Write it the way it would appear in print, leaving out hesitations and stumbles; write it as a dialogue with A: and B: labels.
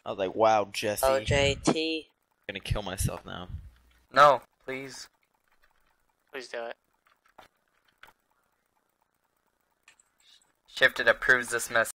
A: I was like, wow, Jesse.
B: OJT.
A: I'm gonna kill myself now.
C: No, please.
D: Please do it.
C: Shifted approves this message.